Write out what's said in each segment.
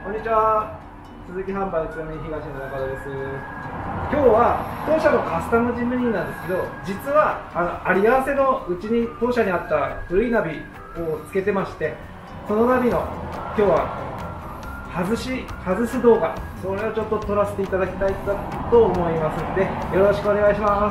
こんにちは。鈴木販売津波東の中田です。今日は当社のカスタムジムニーなんですけど、実はあり合わせのうちに当社にあった古いナビをつけてまして、そのナビの今日は外す動画、それをちょっと撮らせていただきたいと思いますので、よろしくお願いします。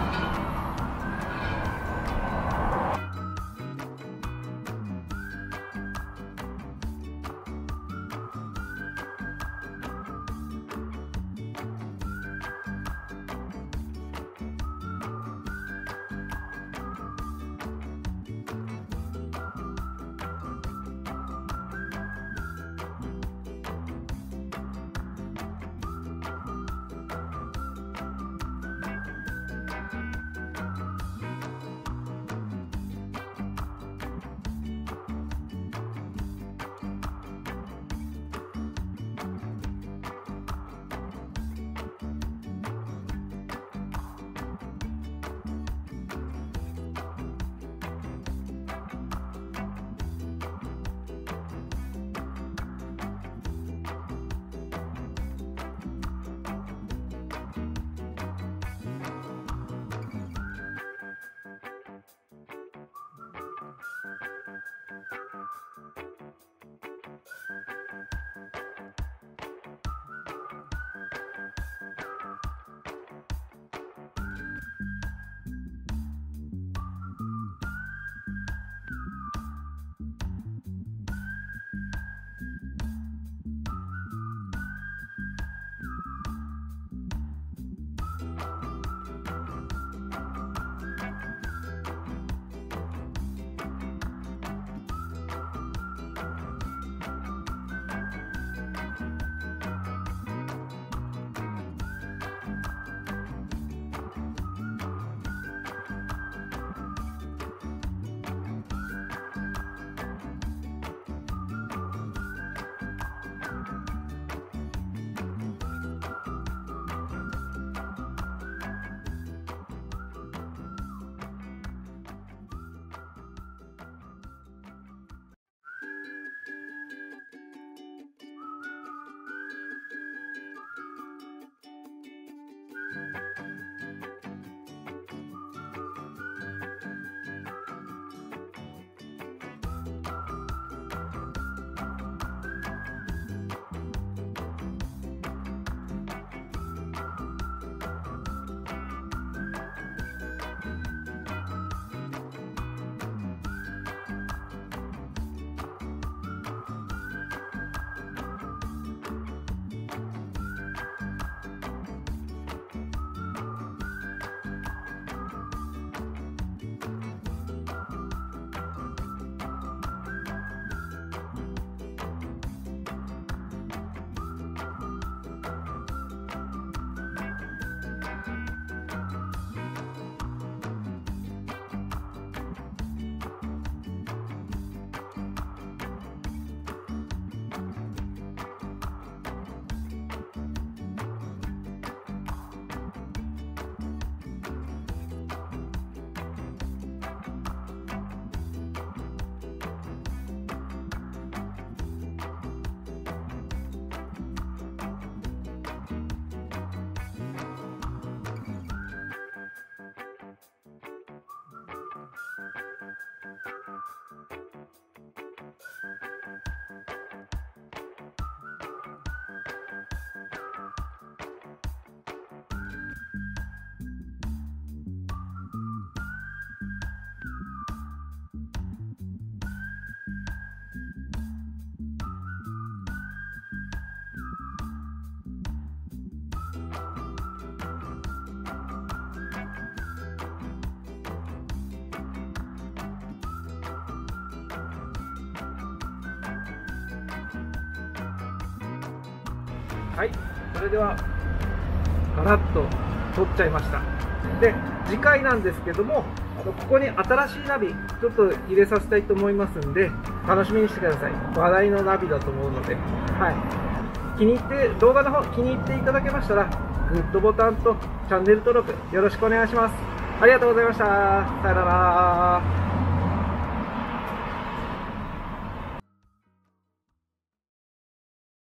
はい、それではガラッと撮っちゃいました。で、次回なんですけども、ここに新しいナビちょっと入れさせたいと思いますんで、楽しみにしてください。話題のナビだと思うので、はい、動画の方気に入っていただけましたら、グッドボタンとチャンネル登録よろしくお願いします。ありがとうございました。さよなら。